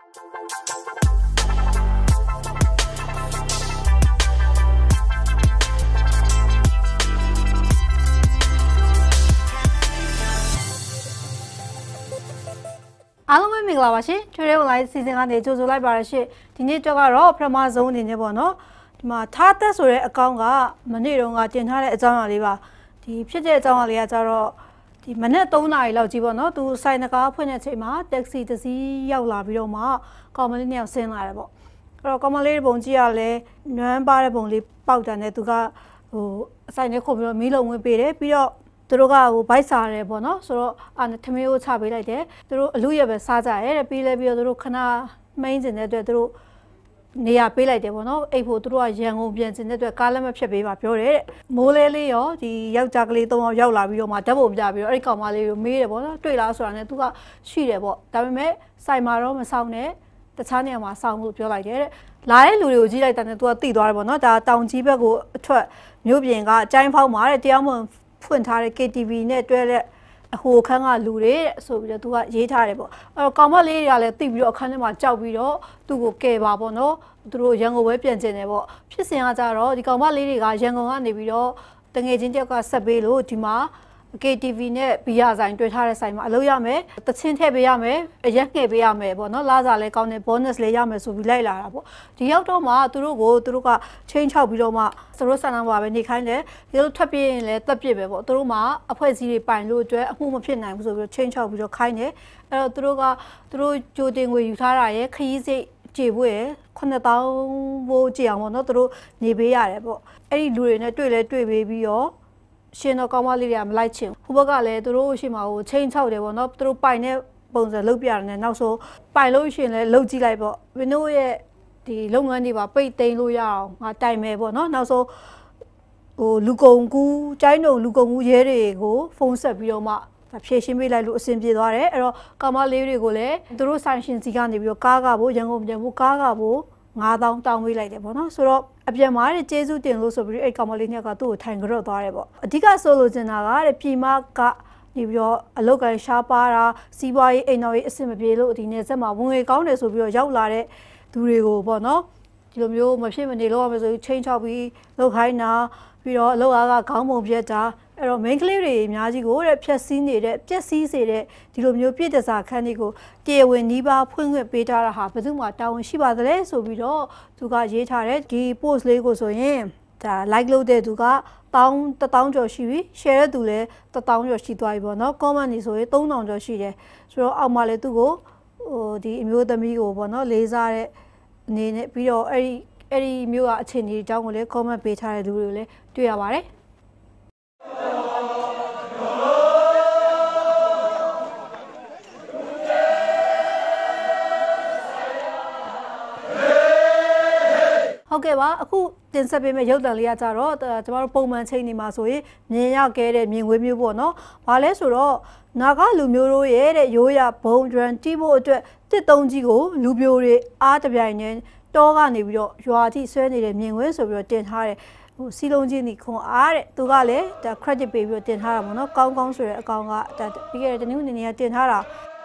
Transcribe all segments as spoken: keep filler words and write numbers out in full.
အားလုံးပဲမင်္ဂလာပါရှင်။ကျွေးonlineစီစဉ်ကနေကြိုဆိုလိုက်ပါရရှင်။ဒီနေ့တော့ပထမဆုံးအနေနဲ့ပေါ့နော်။ဒီမှာထားသက်ဆိုတဲ့အကောင့်ကမနေ့တုန်းကတင်ထားတဲ့အကြောင်းအရာလေးပါ။ဒီဖြစ်တဲ့အကြောင်းအရာလေးကကြတော့ဒီမနေ့သုံးနာရီလောက်ကြီးပေါ့နော်။သူဆိုင်နကားဖွင့်တဲ့အချိန်မှာတက္ကစီတစ်စီးရောက်လာပြီးတော့မှကောင်မလေးနှစ်ယောက်ဆင်းလာတယ်ပေါ့။အဲ့တော့ကောင်မလေးပုံကြည့်ရလဲနွမ်းပါတဲ့ပုံလေးပေါက်တယ်နဲ့သူကဟိုအဆိုင်ထဲခုတ်ပြီးတော့မီးလုံးဝင်ပေးတယ်ပြီးတော့သူတို့ကဟိုဘိုက်စားတယ်ပေါ့နော်ဆိုတော့အာထမင်းကိုချပေးလိုက်တယ်သူတို့အလူရပဲစားကြရဲတဲ့ပြီးလဲပြီးတော့သူတို့ခဏမိန်ကျင်တဲ့အတွက်သူတို့နေရာပေးလိုက်တယ်ပေါ့နော်အိတ်ဖို့သူတို့ကရန်ကုန်ပြန်ကျင်တဲ့အတွက်ကားလက်မဖြတ်ပေးပါပြောတယ်တဲ့မိုးလဲလေးရောဒီယောက်ျားကလေးသုံးယောက်ရောက်လာပြီးတော့မှဓာတ်ပုံပြပြီးတော့အဲ့ဒီကောင်မလေးကိုမေးတယ်ပေါ့နော်တွေ့လားဆိုတာနဲ့သူကရှိတယ်ပေါ့ဒါပေမဲ့စိုက်မှာတော့မဆောင်နဲ့တခြားနေရာမှာစောင့်လို့ပြောလိုက်တယ်တဲ့လာတဲ့လူတွေကိုကြီးလိုက်တယ်နဲ့သူကတိသွားတယ်ပေါ့နော်ဒါတောင်ကြီးဘက်ကိုအထွက်မြို့ပြင်ကအကျိုင်းဖောက်မှာတဲ့တရားမဝင်ဖွင့်ထားတဲ့ K T V နဲ့တွဲတဲ့အဟိုခန်းကလူတွေဆိုပြီးတော့သူကရေးထားတယ်ပေါ့အဲ့တော့ကောင်မလေးတွေကလည်းတိပြီးတော့အခန်းထဲမှာကြောက်ပြီးတော့သူ့ကိုကယ်ပါပေါ့နော်သူတို့ရန်ကုန်ပဲပြန်ကျင်တယ်ပေါ့ဖြစ်စဉ်ကကြတော့ဒီကောင်မလေးတွေကရန်ကုန်ကနေပြီးတော့တငယ်ချင်းတယောက်ကဆက်ပေးလို့ဒီမှာ K T V နဲ့ဘီယာဆိုင်တွေ့ထားတဲ့ဆိုင်မှာအလုပ်ရမယ်တချင်းထည့်ပေးရမယ်အရက်ငှဲ့ပေးရမယ်ပေါ့နော်လာစားလဲကောင်းတဲ့ bonus လေးရမယ်ဆိုပြီးလိုက်လာတာပေါ့ဒီရောက်တော့မှသူတို့ကိုသူတို့ကချင်းချောက်ပြီးတော့မှသူတို့ဆန္ဒပါပဲနေခိုင်းတယ်ဒီလိုထွက်ပြေးရင်လည်းတက်ပြစ်ပဲပေါ့သူတို့မှအဖွဲ့အစည်းတွေပိုင်လို့အတွက်အမှုမဖြစ်နိုင်ဘူးဆိုပြီးတော့ချင်းချောက်ပြီးတော့ခိုင်းတယ်အဲ့တော့သူတို့ကသူတို့ကြိုတင်ငွေယူထားတာရယ်ခရီးစိတ်ကြေဖို့ရယ်ခုနှစ်သောင်းဘိုးကြေအောင်ပေါ့နော်သူတို့နေပေးရတယ်ပေါ့အဲ့ဒီလူတွေနဲ့တွေ့လဲတွေ့ပေးပြီးတော့ရှင်တော့ကောင်းမလေးတွေကမလိုက်ချင်ဟိုဘက်ကလည်းသူတို့ရှိမှာကိုချင်းချောက်တယ်ပေါ့နော်သူတို့ပိုင်တဲ့ပုံစံလုပ်ပြရတယ်နောက်ဆိုပိုင်လို့ရှင်လဲလုပ်ကြည့်လိုက်ပေါ့ဝင်းတို့ရဲ့ဒီလုပ်ငန်းတွေပါပိတ်သိမ်းလို့ရအောင်ငါတိုင်မယ်ပေါ့နော်နောက်ဆိုဟိုလူကုန်ကူးကျိုင်းတုံလူကုန်ကူးရဲတွေကိုဖုန်းဆက်ပြီးတော့မှဖြည့်ရှင်းပေးလိုက်လို့အဆင်ပြေသွားတယ်အဲ့တော့ကောင်းမလေးတွေကိုလည်းသူတို့ဆိုင်ရှင်စီကနေပြီးတော့ကားကဖို့ရန်ကုန်ပြန်ဖို့ကားကဖို့ငါးသောင်းတောင်းပေးလိုက်တယ်ပေါ့နော်ဆိုတော့အပြန်မှာတဲ့ကျေးဇူးတင်လို့ဆိုပြီးအဲ့ကောင်မလေးညကသူ့ကိုထိုင်ကြော့သွားတယ်ပေါ့အဓိကဆိုလိုချင်တာကတဲ့ပြည်မကနေပြီးတော့အလုတ်ကန်ရှားပါတာစီးပွားရေးအိမ်တော်ရေးအဆင်မပြေလို့ဒီနေ့ဆက်မှာဝင်ငွေကောင်းတယ်ဆိုပြီးတော့ရောက်လာတဲ့သူတွေကိုပေါ့နော်ဒီလိုမျိုးမဖြစ်မနေလို့ရမယ်ဆိုပြီးချင်းချောက်ပြီးလောက်ခိုင်းတာပြီးတော့အလုတ်အားကခေါင်းပုံပြက်တာအဲ့တော့ main ကလေးတွေအများကြီးကိုတဲ့ဖြက်စီးနေတဲ့ပြက်စီးစေတဲ့ဒီလိုမျိုးပြည့်တစားခန်းတွေကိုတရားဝင်နှီးပါဖွင့်ခွင့်ပေးထားတာဟာဘယ်သူမှတာဝန်ရှိပါသလဲဆိုပြီးတော့သူကရေးထားတဲ့ဒီ post လေးကိုဆိုရင်ဒါ like လုပ်တဲ့သူကတောင်းတစ်တောင်းကျော်ရှိပြီ share တဲ့သူလည်းတစ်တောင်းကျော်ရှိသွားပြီပေါ့နော် comment တွေဆိုရင်သုံးထောင်ကျော်ရှိတယ်ဆိုတော့အောက်မှာလည်းသူ့ကိုဟိုဒီအမျိုးသမီးကိုပေါ့နော်လေးစားတဲ့အနေနဲ့ပြီးတော့အဲ့ဒီအဲ့ဒီမျိုးကအချိန်ကြီးအကြောင်းကိုလည်း comment ပေးထားတဲ့လူတွေကိုလည်းတွေ့ရပါတယ်ဟုတ်ကဲ့ပါအခုတင်ဆက်ပေးမယ့်ရုပ်သံလေးကကြတော့ကျမတို့ပုံမှန်ချိန်နေမှာဆိုရင်မြင်ရခဲ့တဲ့မြင်ကွင်းမျိုးပေါ့နော်။ဘာလဲဆိုတော့နာဂလူမျိုးတို့ရဲ့တဲ့ရိုးရဘုံဒရန်တီးဖို့အတွက်တစ်သုံးကြီးကိုလူပြိုတွေအားတပြိုင်နဲ့တောကနေပြီးတော့ရွာတိဆွဲနေတဲ့မြင်ကွင်းဆိုပြီးတော့တင်ထားတဲ့ဟိုစီလုံးချင်းဒီခွန်အားတဲ့သူကလည်းဒါ credit ပေးပြီးတော့တင်ထားတာပေါ့နော်။ကောင်းကောင်းဆိုတဲ့အကောင်ကဒါပြီးခဲ့တဲ့တနင်္ဂနွေနေ့ကတင်ထားတာ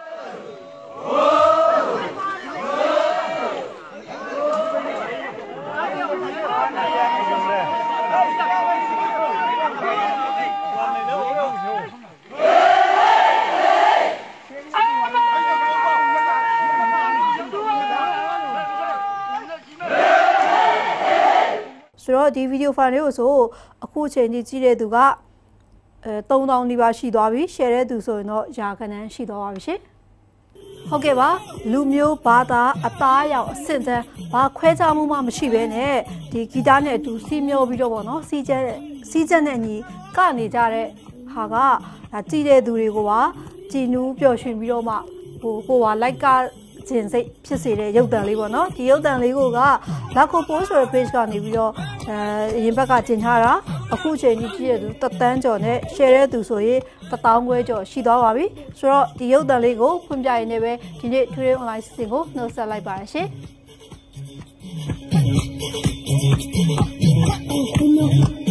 ဆိုတော့ဒီဗီဒီယိုဖိုင်လေးကိုဆိုအခုချိန်ကြီးကြည့်တဲ့သူကအဲသုံးသောင်းနီးပါးရှိသွားပြီ share တဲ့သူဆိုရင်တော့ရာခဏန်းရှိသွားပါပြီရှင်ဟုတ်ကဲ့ပါလူမျိုးဘာသာအသားရောင်အဆင့်တန်းဘာခွဲခြားမှုမှမရှိဘဲနဲ့ဒီဂီတနဲ့အတူစီးမျောပြီးတော့ပေါ့နော်စီးကျက်စီးကျက်နဲ့ညီကနေကြတဲ့ဟာကဒါကြည်တဲ့သူတွေကိုပါကြည်နူးပျော်ရွှင်ပြီးတော့မှဟိုကိုပါ like ကခြင်းစိတ်ဖြစ်စေတဲ့ရုပ်သံလေးပေါ့နော်ဒီရုပ်သံလေးကိုကလက်ကိုပိုးဆိုတဲ့ page ကနေပြီးတော့အဲအရင်ဘက်ကတင်ထားတာအခုချိန်ကြီးကြည့်ရသူတသန်းကျော်နဲ့ share တဲ့သူဆိုရင်တစ်သောင်းခွဲကျော်ရှိသွားပါပြီဆိုတော့ဒီရုပ်သံလေးကိုဖွင့်ပြရင်းနဲ့ပဲဒီနေ့ Today Online စီစဉ်ကိုနှုတ်ဆက်လိုက်ပါရရှင်